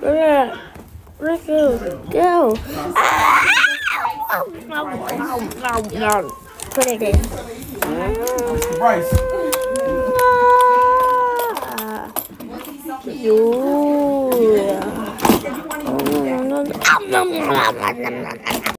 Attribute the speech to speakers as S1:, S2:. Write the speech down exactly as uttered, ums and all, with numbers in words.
S1: Let's go. Go. Ah! No, no, no, no. Put it in.
S2: Bryce.
S1: You.